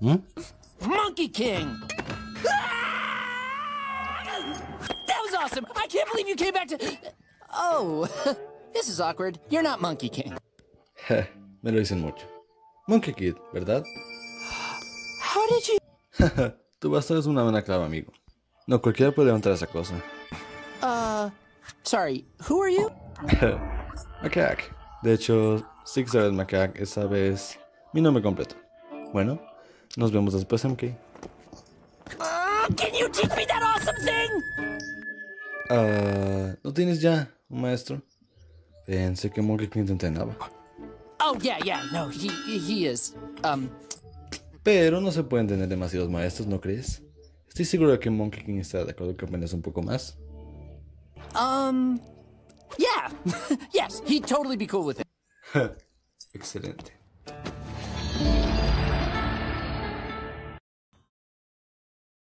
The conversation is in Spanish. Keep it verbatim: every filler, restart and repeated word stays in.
¿Mm? Monkey King! That was awesome! I can't believe you came back to... Oh, this is awkward. You're not Monkey King. Me lo dicen mucho. Monkey Kid, ¿verdad? How did you... Tu bastón es una buena clave, amigo. No cualquiera puede levantar esa cosa. Uh, sorry, who are you? Macaque. De hecho, Six Red Macaque esa vez mi nombre completo. Bueno, nos vemos después, M K. Uh, can you teach me that awesome thing? Ah, ¿no tienes ya un maestro? Pensé que Monkey King te entrenaba. Oh, yeah, yeah, no, he, he is. Um... Pero no se pueden tener demasiados maestros, ¿no crees? Estoy seguro de que Monkey King está de acuerdo que aprendas un poco más. Um... Yeah, yes, he'd totally be cool with it. Excelente.